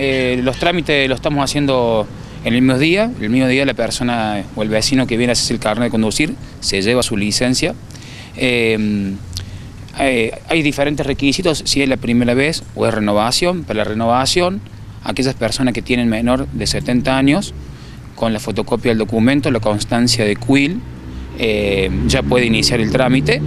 los trámites los estamos haciendo en el mismo día la persona o el vecino que viene a hacer el carnet de conducir se lleva su licencia. Hay diferentes requisitos, si es la primera vez o es renovación. Para la renovación, aquellas personas que tienen menor de 70 años, con la fotocopia del documento, la constancia de CUIL, ya puede iniciar el trámite.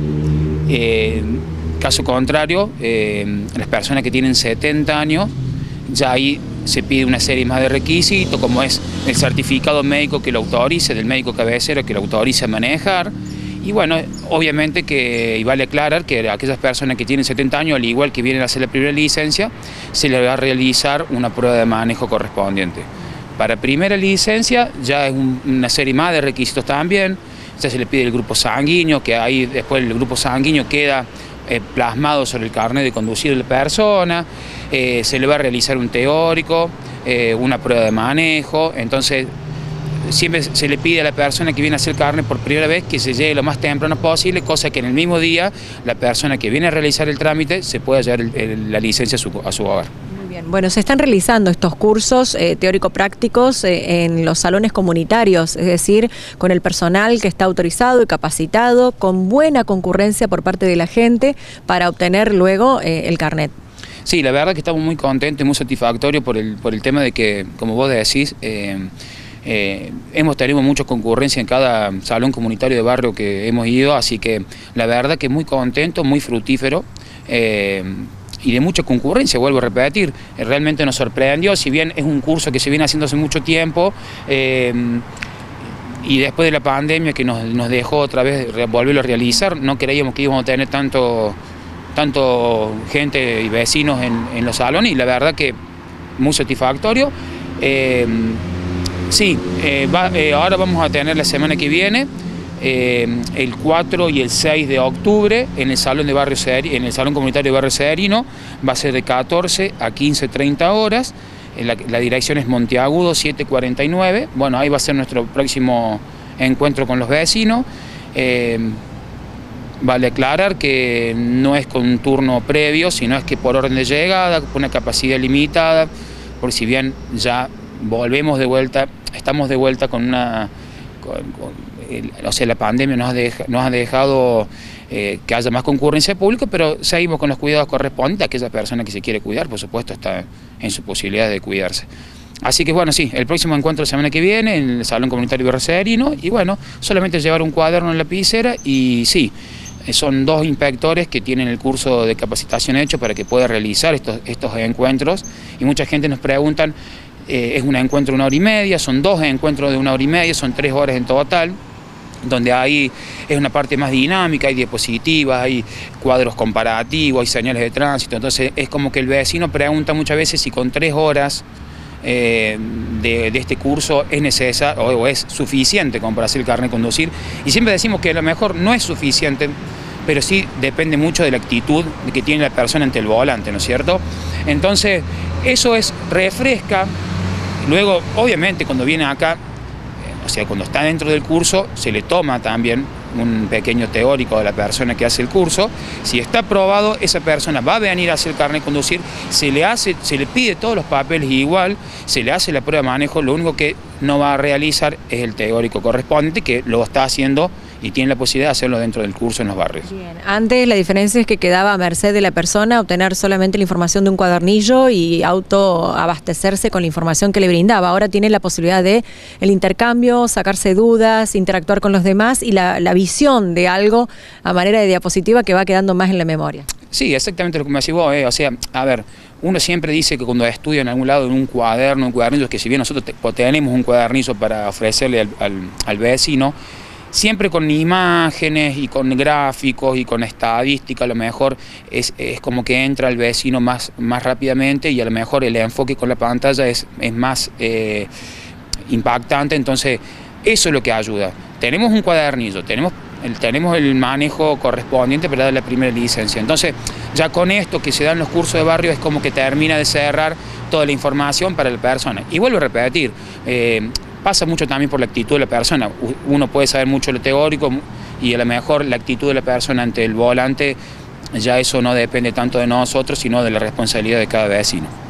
Caso contrario, las personas que tienen 70 años, ya ahí se pide una serie más de requisitos, como es el certificado médico que lo autorice, del médico cabecero que lo autorice a manejar. Y bueno, obviamente y vale aclarar que a aquellas personas que tienen 70 años, al igual que vienen a hacer la primera licencia, se les va a realizar una prueba de manejo correspondiente. Para primera licencia ya es una serie más de requisitos también. Ya se le pide el grupo sanguíneo, que ahí después el grupo sanguíneo queda plasmado sobre el carnet de conducir de la persona. Se le va a realizar un teórico, una prueba de manejo. Entonces siempre se le pide a la persona que viene a hacer carnet por primera vez que se llegue lo más temprano posible, cosa que en el mismo día la persona que viene a realizar el trámite se pueda llevar la licencia a su hogar. Muy bien. Bueno, se están realizando estos cursos teórico-prácticos en los salones comunitarios, es decir, con el personal que está autorizado y capacitado, con buena concurrencia por parte de la gente para obtener luego el carnet. Sí, la verdad que estamos muy contentos y muy satisfactorios por el tema de que, como vos decís, hemos tenido mucha concurrencia en cada salón comunitario de barrio que hemos ido, así que la verdad que muy contento, muy fructífero y de mucha concurrencia, vuelvo a repetir. Realmente nos sorprendió, si bien es un curso que se viene haciendo hace mucho tiempo, y después de la pandemia que nos dejó otra vez volverlo a realizar, no creíamos que íbamos a tener tanto gente y vecinos en los salones, y la verdad que muy satisfactorio. Sí, ahora vamos a tener la semana que viene, el 4 y el 6 de octubre, en el salón comunitario de Barrio Sederino. Va a ser de 14 a 15:30 horas. La dirección es Monteagudo 749. Bueno, ahí va a ser nuestro próximo encuentro con los vecinos. Vale aclarar que no es con un turno previo, sino es que por orden de llegada, con una capacidad limitada, por si bien ya volvemos de vuelta, estamos de vuelta o sea, la pandemia nos ha dejado que haya más concurrencia pública, pero seguimos con los cuidados correspondientes. Aquella persona que se quiere cuidar, por supuesto, está en su posibilidad de cuidarse. Así que bueno, sí, el próximo encuentro la semana que viene en el Salón Comunitario Barrio Sederino, y bueno, solamente llevar un cuaderno en la lapicera y sí, son 2 inspectores que tienen el curso de capacitación hecho para que pueda realizar estos encuentros, y mucha gente nos preguntan, es un encuentro de 1 hora y media, son 2 encuentros de 1 hora y media, son 3 horas en total, donde ahí es una parte más dinámica, hay diapositivas, hay cuadros comparativos, hay señales de tránsito. Entonces es como que el vecino pregunta muchas veces si con 3 horas de este curso es necesario o es suficiente como para hacer el carnet de conducir, y siempre decimos que a lo mejor no es suficiente, pero sí depende mucho de la actitud que tiene la persona ante el volante, ¿no es cierto? Entonces eso refresca. Luego, obviamente, cuando viene acá, o sea, cuando está dentro del curso, se le toma también un pequeño teórico de la persona que hace el curso. Si está aprobado, esa persona va a venir a hacer el carnet de conducir, se le pide todos los papeles igual, se le hace la prueba de manejo, lo único que no va a realizar es el teórico correspondiente, que lo está haciendo y tiene la posibilidad de hacerlo dentro del curso en los barrios. Bien. Antes la diferencia es que quedaba a merced de la persona obtener solamente la información de un cuadernillo y autoabastecerse con la información que le brindaba. Ahora tiene la posibilidad de el intercambio, sacarse dudas, interactuar con los demás y la visión de algo a manera de diapositiva que va quedando más en la memoria. Sí, exactamente lo que me decís vos, o sea, a ver, uno siempre dice que cuando estudia en algún lado en un cuadernillo, que si bien nosotros tenemos un cuadernillo para ofrecerle al vecino, siempre con imágenes y con gráficos y con estadística, a lo mejor es como que entra el vecino más rápidamente, y a lo mejor el enfoque con la pantalla es más impactante. Entonces eso es lo que ayuda. Tenemos un cuadernillo, tenemos el manejo correspondiente para dar la primera licencia. Entonces ya con esto que se da en los cursos de barrio es como que termina de cerrar toda la información para la persona. Y vuelvo a repetir, pasa mucho también por la actitud de la persona. Uno puede saber mucho lo teórico y a lo mejor la actitud de la persona ante el volante, ya eso no depende tanto de nosotros, sino de la responsabilidad de cada vecino.